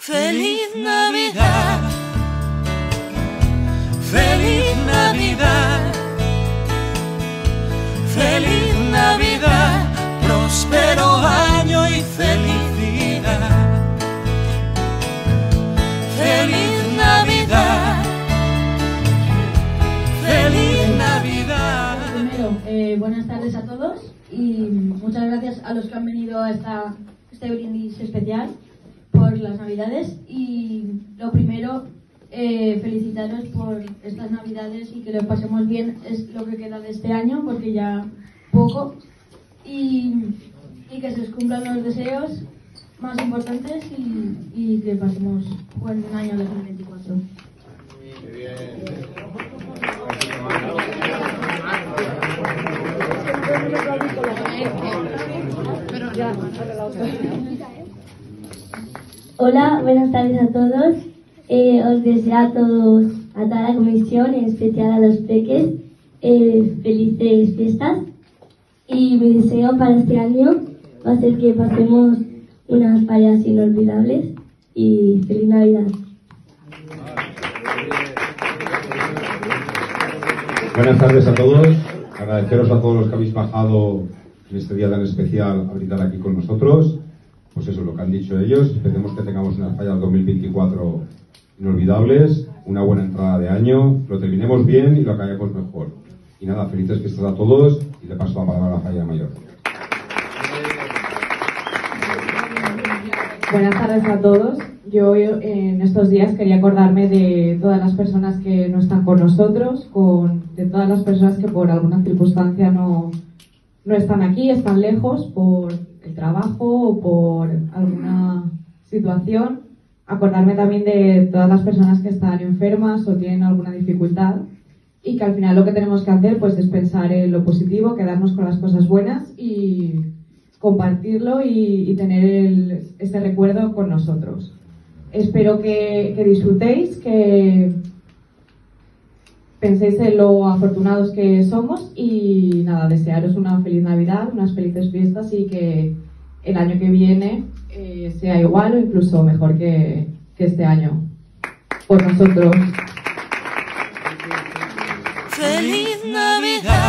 Feliz Navidad, feliz Navidad, feliz Navidad, próspero año y felicidad. Feliz Navidad, feliz Navidad. Primero, buenas tardes a todos y muchas gracias a los que han venido a este brindis especial por las Navidades. Y lo primero, felicitaros por estas Navidades y que lo pasemos bien, es lo que queda de este año, porque ya poco, y que se os cumplan los deseos más importantes y que pasemos buen año 2024. Hola, buenas tardes a todos. Os deseo a todos, a toda la comisión, en especial a los peques, felices fiestas. Y mi deseo para este año va a ser que pasemos unas fallas inolvidables y feliz Navidad. Buenas tardes a todos. Agradeceros a todos los que habéis bajado en este día tan especial a brindar aquí con nosotros. Pues eso, lo que han dicho ellos. Esperemos que tengamos unas fallas 2024 inolvidables, una buena entrada de año, lo terminemos bien y lo acabemos mejor. Y nada, felices fiestas a todos y le paso la palabra a la falla mayor. Buenas tardes a todos. Yo en estos días quería acordarme de todas las personas que no están con nosotros, de todas las personas que por alguna circunstancia no están aquí, están lejos por el trabajo o por alguna situación. Acordarme también de todas las personas que están enfermas o tienen alguna dificultad y que al final lo que tenemos que hacer pues es pensar en lo positivo, quedarnos con las cosas buenas y compartirlo y tener ese recuerdo con nosotros. Espero que disfrutéis, que penséis en lo afortunados que somos y nada, desearos una feliz Navidad, unas felices fiestas y que el año que viene sea igual o incluso mejor que este año por nosotros. Feliz Navidad.